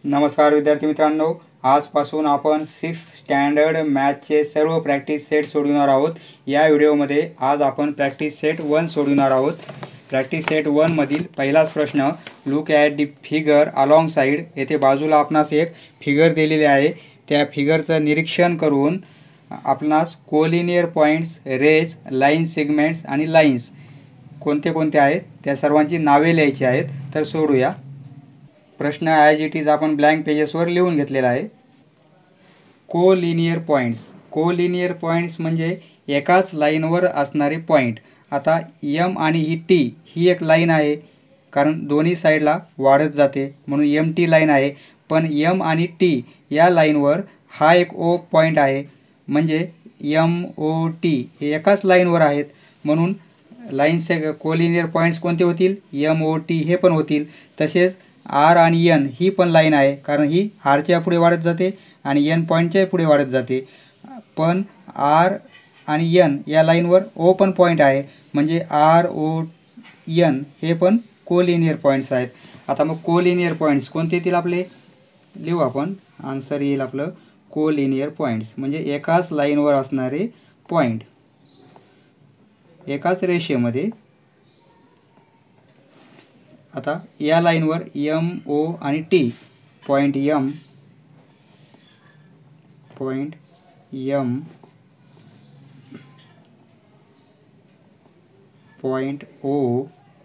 नमस्कार विद्यार्थी मित्रांनो, आजपासून आपण 6th स्टँडर्ड मॅथचे सर्व प्रॅक्टिस सेट सोडवणार आहोत। या व्हिडिओमध्ये आज आपण प्रॅक्टिस सेट 1 सोडवणार आहोत। प्रॅक्टिस सेट 1 मधील पहिलाच प्रश्न, look at the figure alongside. येथे बाजूला आपणास एक फिगर दिलेली आहे, त्या फिगरचं निरीक्षण करून आपणास collinear points, rays, line segments आणि लाइन्स कोणते कोणते आहेत त्या सर्वांची नावे लिहायची आहेत। तर सोडूया। प्रश्न ॲज इट इज आपण ब्लँक पेजेसवर लिहून घेतलेला आहे। कोलिनियर पॉइंट्स म्हणजे एकाच लाईनवर असणारे पॉइंट। आता एम आणि ही टी ही एक लाईन आहे, कारण दोन्ही साईडला वाढत जाते म्हणून एम टी लाईन आहे। पण एम आणि टी या लाईनवर हा एक ओ पॉइंट आहे, म्हणजे एम ओ टी हे एकाच लाईनवर आहेत, म्हणून लाईनचे कोलिनियर पॉइंट्स कोणते होतील? एम ओ टी हे पण होतील। तसेच आर आणि एन ही पण लाईन आहे, कारण ही आरच्या पुढे वाढत जाते आणि एन पॉईंटच्या पुढे वाढत जाते। पण आर आणि एन या लाईनवर ओ पण पॉईंट आहे, म्हणजे आर ओ एन हे पण कोलिनियर पॉईंट्स आहेत। आता मग कोलिनियर पॉईंट्स कोणते येतील आपले? लिहू आपण, आन्सर येईल आपलं कोलिनियर पॉईंट्स म्हणजे एकाच लाईनवर असणारे पॉईंट, एकाच रेषेमध्ये। आता या लाईनवर एम ओ आणि T, point M point O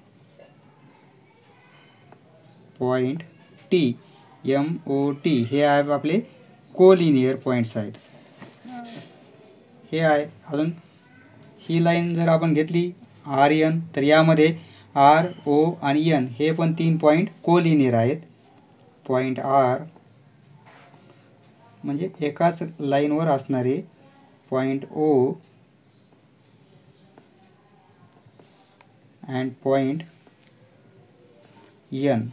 point T, M O T हे आहे आपले कोलिनियर पॉइंट्स आहेत। हे आहे। अजून ही लाईन जर आपण घेतली आर एन, तर यामध्ये आर ओ आणि एन हे पण 3 पॉइंट कोलिनियर आहेत। पॉइंट आर म्हणजे एकाच लाईनवर असणारे point O and point N.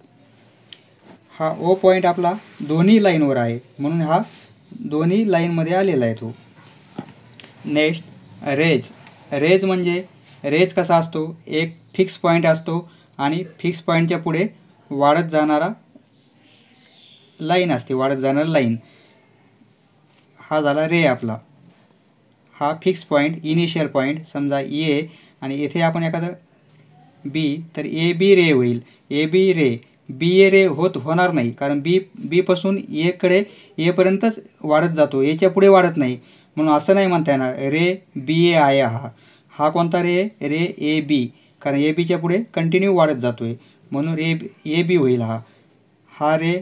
हा ओ पॉइंट आपला दोन्ही लाईनवर आहे, म्हणून हा दोन्ही लाईनमध्ये आलेला आहे तो। नेक्स्ट रेज म्हणजे रेज कसा असतो? एक फिक्स पॉइंट असतो आणि फिक्स पॉइंटच्या पुढे वाढत जाणारा लाईन असते, वाढत जाणारी लाईन। हा झाला रे आपला, हा फिक्स पॉइंट, इनिशियल पॉइंट। समजा ए आणि येथे आपण एखादं बी, तर ए बी रे होईल। ए बी रे, बी ए रे होणार नाही, कारण बी पासून एकडे एपर्यंतच वाढत जातो, एच्या पुढे वाढत नाही, म्हणून असं नाही म्हणता येणार रे बी ए आहे। हा कोणता रे? रे ए बी, कारण ए बीच्या पुढे कंटिन्यू वाढत जातोय, म्हणून रे ए बी होईल। हा रे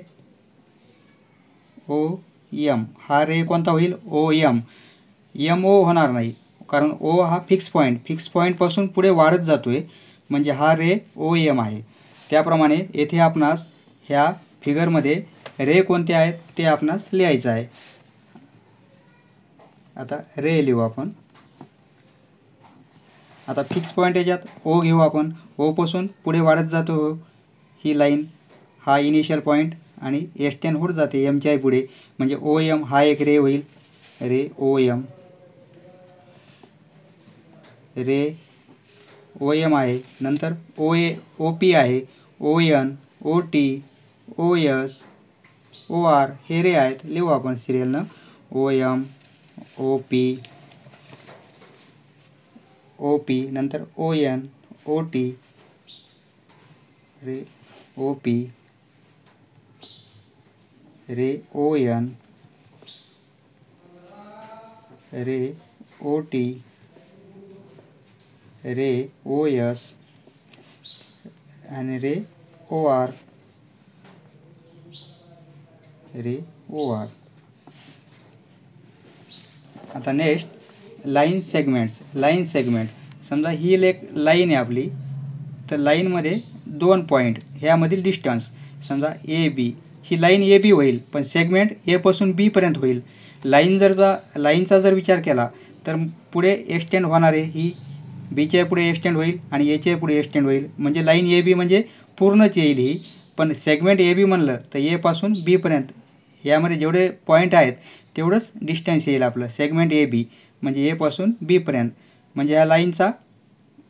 ओ एम, हा रे कोणता होईल? O M. एम ओ होणार नाही, कारण ओ हा फिक्स पॉईंटपासून पुढे वाढत जातोय, म्हणजे हा रे ओ एम आहे। त्याप्रमाणे येथे आपणास ह्या फिगरमध्ये रे कोणते आहेत ते आपणास लिहायचं आहे। आता रे लिहू आपण। आता फिक्स पॉइंट याच्यात ओ घेऊ आपण, ओ पासून पुढे वाढत जातो ही लाईन, हा इनिशियल पॉइंट आणि एक्सटेंड होत जाते एमच्या पुढे, म्हणजे ओ एम हा एक रे होईल, रे ओ एम। रे ओ एम आहे, नंतर ओ ए ओ पी आहे, O N, O T, O S, O R हे रे आहेत। लिहू आपण सिरियलनं, ओ एम, ओ पी, नंतर O N, O T, ray O P, ray O N, ray O T, ray O S आणि ray O R, ray O R. आता next line segment. समजा ही एक लाईन आहे आपली, तर लाईनमध्ये 2 पॉईंट, ह्यामधील डिस्टन्स समजा A B, he line A B होईल, पण सेगमेंट ए पासून बी पर्यंत होईल। लाईनचा जर विचार केला तर पुढे एक्सटेंड होणारे ही बीच्या पुढे एक्सटेंड होईल आणि एच्या पुढे एक्सटेंड होईल, म्हणजे लाईन ए बी म्हणजे पूर्णच येईल ही। पण सेगमेंट ए बी म्हणलं तर ए पासून बी पर्यंत यामध्ये जेवढे पॉईंट आहेत तेवढंच डिस्टन्स येईल आपलं सेगमेंट ए बी, म्हणजे ए पासून बी पर्यंत, म्हणजे या लाईनचा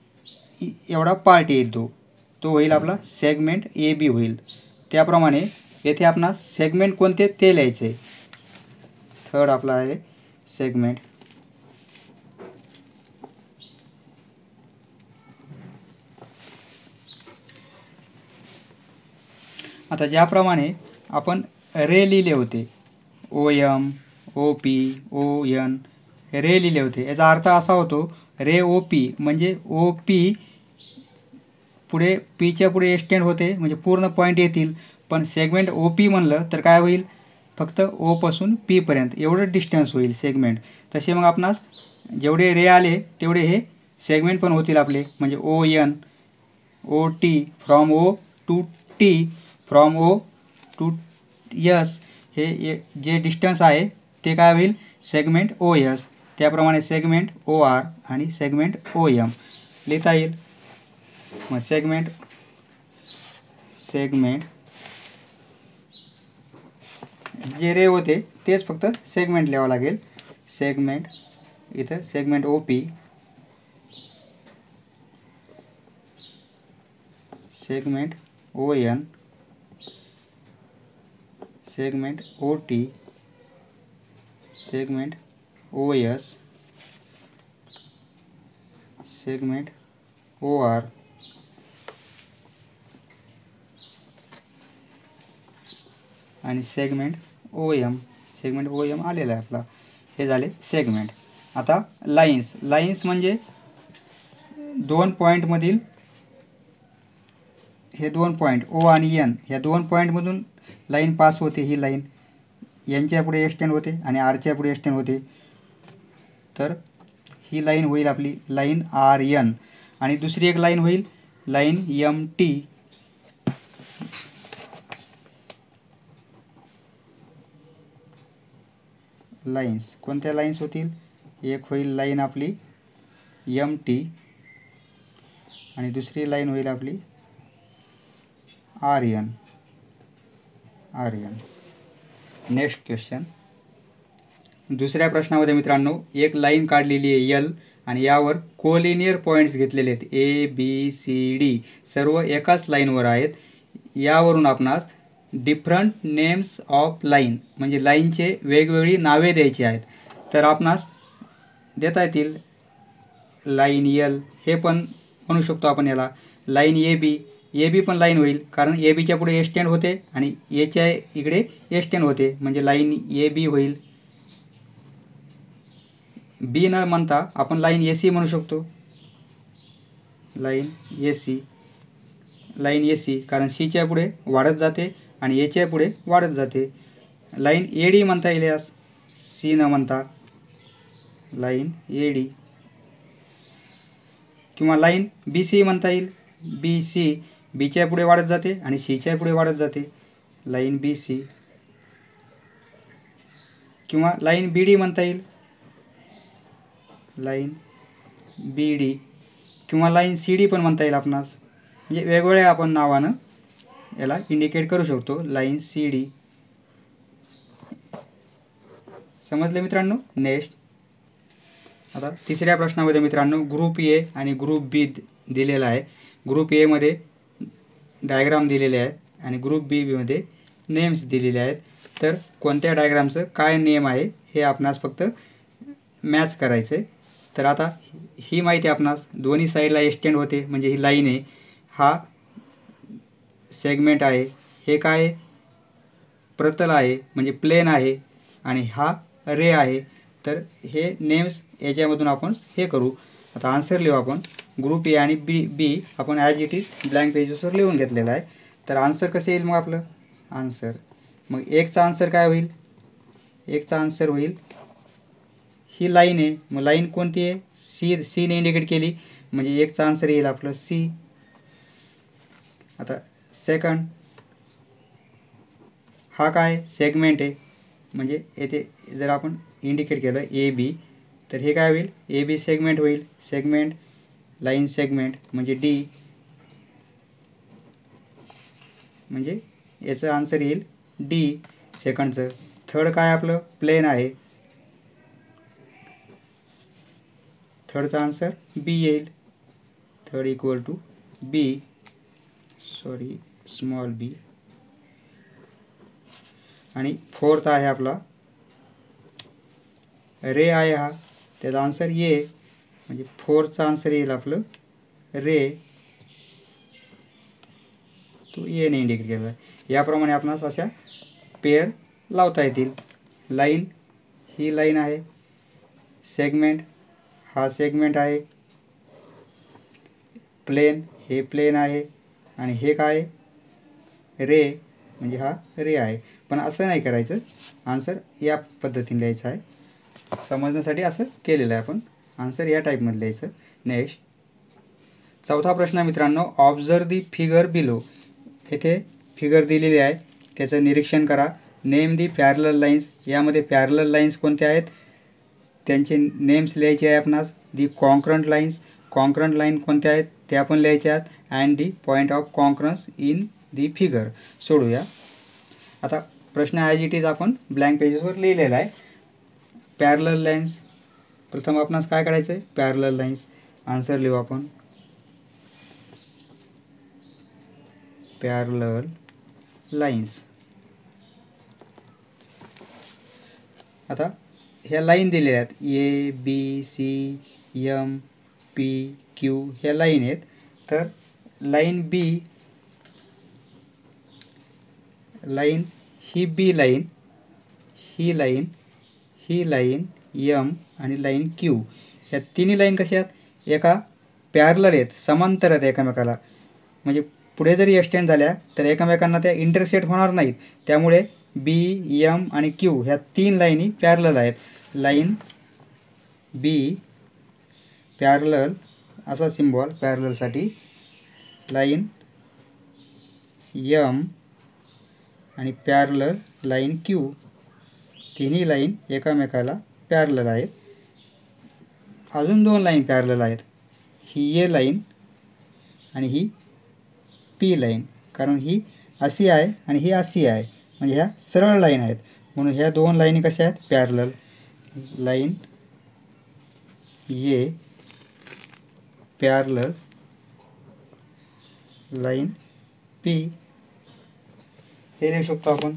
एवढा पार्ट येईल, तो होईल आपला सेगमेंट ए बी होईल। त्याप्रमाणे येथे आपणास सेगमेंट कोणते ते लिहायचे. थर्ड आपला आहे सेगमेंट. आता ज्याप्रमाणे आपण रे लिहिले होते, OM, OP, ON रे लिहिले होते, याचा अर्थ असा होतो रे OP म्हणजे OP पुढे पीच्या पुढे एक्सटेंड होते म्हणजे पूर्ण पॉईंट येतील. पण सेगमेंट OP म्हणलं तर काय होईल, फक्त O पासून P पर्यंत एवढं डिस्टन्स होईल सेगमेंट. तसे मग आपणास जेवढे रे आले तेवढे हे सेगमेंट पण होतील आपले, म्हणजे ON, OT, from O to T, from O to S हे जे डिस्टन्स आहे ते काय होईल सेगमेंट OS. त्याप्रमाणे सेगमेंट OR आणि सेगमेंट OM लिहिता येईल. मग सेगमेंट जे रे होते तेच फक्त सेगमेंट लिहावं लागेल. सेगमेंट इथं segment OP, segment ON, segment OT, segment OS, segment OR आणि सेगमेंट OM. सेगमेंट OM आलेला आहे आपला. हे झाले सेगमेंट. आता लाईन्स. लाईन्स म्हणजे दोन पॉईंटमधील हे दोन पॉईंट O आणि N, ह्या दोन पॉईंटमधून लाईन पास होते. ही लाईन यांच्या पुढे एक्सटेंड होते आणि आरच्या पुढे एक्सटेंड होते. तर ही लाईन होईल आपली लाईन RN आणि दुसरी एक लाईन होईल लाईन MT. लाईन्स कोणत्या लाईन्स होतील, एक होईल लाईन आपली MT आणि दुसरी लाईन होईल आपली RN. Next question. दुसऱ्या प्रश्नामध्ये मित्रांनो एक लाईन काढलेली आहे L आणि यावर कोलिनियर पॉईंट्स घेतलेले आहेत ABCD, सर्व एकाच लाईनवर आहेत. यावरून आपणास डिफरंट नेम्स ऑफ लाईन म्हणजे लाईनचे वेगवेगळी नावे द्यायची आहेत. तर आपणास देता येतील लाईन L हे पण म्हणू शकतो आपण याला. लाईन AB पण लाईन होईल कारण ABच्या पुढे एक्सटेंड होते आणि याच्या इकडे एक्सटेंड होते म्हणजे लाईन AB होईल. B न म्हणता आपण लाईन AC म्हणू शकतो. लाईन AC कारण Cच्या पुढे वाढत जाते आणि याच्या पुढे वाढत जाते. लाईन AD म्हणता येईल यास C न म्हणता, लाईन AD. किंवा लाईन BC म्हणता येईल. Bच्या पुढे वाढत जाते आणि Cच्या पुढे वाढत जाते, लाईन BC. किंवा लाईन BD म्हणता येईल, लाईन BD. किंवा लाईन CD पण म्हणता येईल आपणास. म्हणजे वेगवेगळ्या आपण नावानं याला इंडिकेट करू शकतो, लाईन CD. समजले मित्रांनो. नेक्स्ट आता तिसऱ्या प्रश्नामध्ये मित्रांनो ग्रुप A आणि ग्रुप B दिलेला आहे. ग्रुप A मध्ये डायग्राम दिलेले आहेत आणि ग्रुप B मध्ये नेम्स दिलेले आहेत. तर कोणत्या डायग्रामचं काय नेम आहे हे आपणास फक्त मॅच करायचं आहे. तर आता ही माहिती आपणास दोन्ही साईडला एक्सटेंड होते म्हणजे ही लाईन आहे, हा सेगमेंट आहे, हे काय आहे प्रतल आहे म्हणजे प्लेन आहे आणि हा रे आहे. तर हे नेम्स याच्यामधून आपण हे करू. आता आन्सर लिहू आपण. ग्रुप A आणि B आपण ॲज इट इज ब्लँक पेजेसवर लिहून घेतलेला आहे. तर आन्सर कसं येईल मग आपलं आन्सर. मग एकचा आन्सर काय होईल, एकचा आन्सर होईल ही लाईन आहे. मग लाईन कोणती आहे, C ने इंडिकेट केली म्हणजे एकचा आन्सर येईल आपलं C. आता सेकंड हा काय सेगमेंट आहे म्हणजे येथे जर आपण इंडिकेट केलं AB तर हे काय होईल AB सेगमेंट होईल. सेगमेंट लाईन सेगमेंट म्हणजे D म्हणजे याचं आन्सर येईल D सेकंडचं. थर्ड काय आपलं प्लेन आहे, थर्डचा आन्सर B येईल. Third equal to B, sorry small b. आणि फोर्थ आहे आपला रे आहे हा, त्याचा आन्सर ए, म्हणजे फोरचा आन्सर येईल आपलं रे, तो एने इंडिकेट केला आहे. याप्रमाणे आपणास अशा पेअर लावता येतील. लाईन ही लाईन आहे, सेगमेंट हा सेगमेंट आहे, प्लेन हे प्लेन आहे, आणि हे काय रे, म्हणजे हा रे आहे. पण असं नाही करायचं, आन्सर या पद्धतीने लिहायचं आहे. समजण्यासाठी असं केलेलं आहे आपण, आन्सर या टाईपमध्ये लिहायचं. नेक्स्ट चौथा प्रश्न मित्रांनो, ऑब्झर्व दी फिगर बिलो. येथे फिगर दिलेली आहे, त्याचं निरीक्षण करा. Name the parallel lines. यामध्ये पॅरलल लाईन्स कोणत्या आहेत त्यांचे नेम्स लिहायचे आहे आपणास. दी कॉन्क्रंट लाईन्स, कॉन्क्रंट लाईन कोणत्या आहेत त्या पण लिहायच्या आहेत. And the point of concurrence in the figure. सोडूया. आता प्रश्न ॲज इट इज आपण ब्लँक पेजेसवर लिहिलेला आहे. पॅरलल लाईन्स, प्रथम आपणास काय करायचं आहे, पॅरलल लाईन्स आन्सर लिहू आपण. Parallel lines. आता ह्या लाईन दिलेल्या आहेत, A B C M P Q, ह्या लाईन आहेत. तर लाईन बी, लाईन ही बी लाईन, ही लाईन, ही लाईन एम आणि लाईन क्यू, ह्या तिन्ही लाईन कशा आहेत, एका पॅरलल आहेत, समांतर आहेत एकमेकाला. म्हणजे पुढे जरी एक्सटेंड झाल्या तर एकमेकांना त्या इंटरसेक्ट होणार नाहीत. त्यामुळे बी एम आणि क्यू ह्या तीन लाईनी पॅरलल आहेत. लाईन बी पॅरलल, असा सिम्बॉल पॅरललसाठी. लाईन एम आणि पॅरलल लाईन क्यू, तिन्ही लाईन एकामेकाला पॅरलल आहेत. अजून दोन लाईन पॅरलल आहेत, ही ए लाईन आणि ही पी लाईन. कारण ही अशी आहे आणि ही अशी आहे, म्हणजे ह्या सरळ लाईन आहेत. म्हणून ह्या दोन लाईनी कशा आहेत, parallel. Line A parallel line P, हे लिहू शकतो आपण.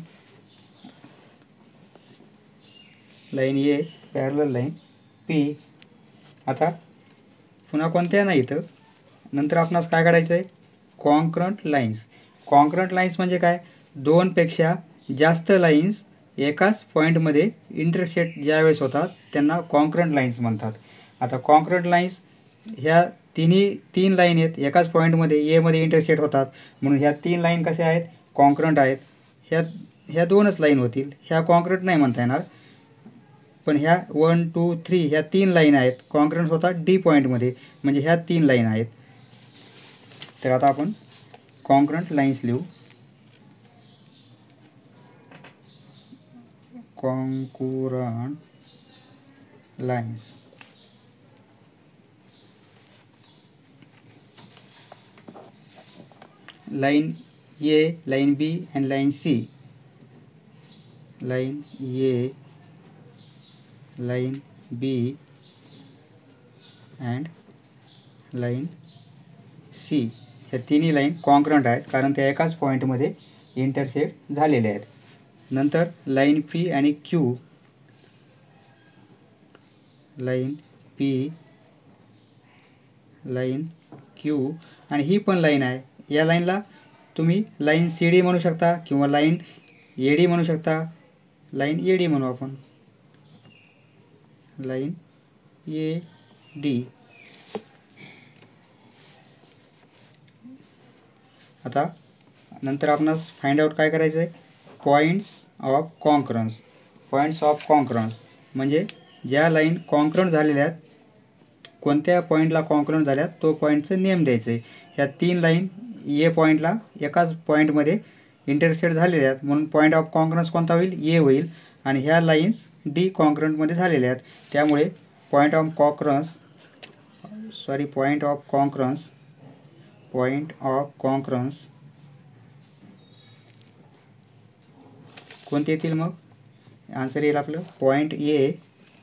Line A parallel line P. आता पुन्हा कोणत्या नाही इथं, नंतर आपणास काय काढायचं आहे, कॉन्क्रंट लाईन्स. कॉन्क्रंट लाईन्स म्हणजे काय, दोनपेक्षा जास्त लाईन्स एकाच पॉईंटमध्ये इंटरसेक्ट ज्यावेळेस होतात त्यांना कॉन्क्रंट लाईन्स म्हणतात. आता कॉन्क्रंट लाईन्स ह्या तीन लाईन आहेत, एकाच पॉईंटमध्ये एमध्ये इंटरसेक्ट होतात. म्हणून ह्या तीन लाईन कशा आहेत, कॉन्क्रंट आहेत. ह्या दोनच लाईन होतील, ह्या कॉन्क्रंट नाही म्हणता येणार. पण ह्या 1 2 3 ह्या तीन लाईन आहेत, कॉन्क्रंट होतात डी पॉईंटमध्ये, म्हणजे ह्या तीन लाईन आहेत. तर आता आपण कॉन्क्रंट लाईन्स लिहू. Concurrent lines. Line A, line B and line C. Line A, line B and line C, ह्या तिन्ही लाईन कॉन्क्रंट आहेत, कारण त्या एकाच पॉईंटमध्ये इंटरसेक्ट झालेल्या आहेत. नंतर लाईन पी आणि Q. Line P, line Q, आणि ही पण लाईन आहे. या लाईनला तुम्ही लाईन सी डी म्हणू शकता किंवा लाईन ए डी म्हणू शकता. लाईन ए डी म्हणू आपण, लाईन ए डी. आता नंतर आपणास फाइंड आउट काय करायचं आहे, points of concurrence. Points of concurrence म्हणजे ज्या लाईन कॉन्क्रंट झालेल्या आहेत, कोणत्या पॉईंटला कॉन्क्रंट झाल्यात तो पॉईंटचं नेम द्यायचं आहे. ह्या तीन लाईन ए पॉईंटला एकाच पॉईंटमध्ये इंटरसेक्ट झालेल्या आहेत, म्हणून पॉईंट ऑफ कॉन्क्रन्स कोणता होईल, ए होईल. आणि ह्या लाईन्स डी कॉन्क्रंटमध्ये झालेल्या आहेत, त्यामुळे पॉईंट ऑफ कॉन्क्रन्स कोणते येतील, मग आन्सर येईल आपलं point A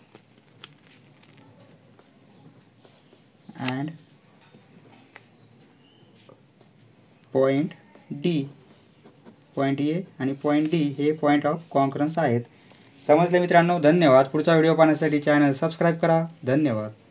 and point D. Point A आणि पॉईंट डी हे पॉईंट ऑफ कॉन्करन्स आहेत. समजले मित्रांनो? धन्यवाद. पुढचा व्हिडिओ पाहण्यासाठी चॅनल सबस्क्राईब करा. धन्यवाद.